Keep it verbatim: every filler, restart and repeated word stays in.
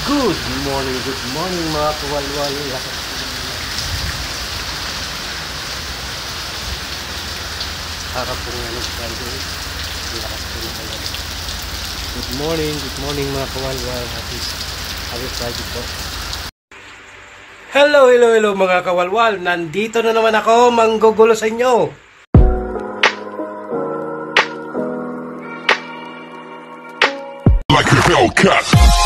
Good morning, good morning mga kawalwal. Harap po nga ng Friday. Lakas po na kayo. Good morning, good morning mga kawalwal. Happy, happy Friday po. Hello, hello, hello mga kawalwal. Nandito na naman ako, manggugulo sa inyo. Like a Hellcat.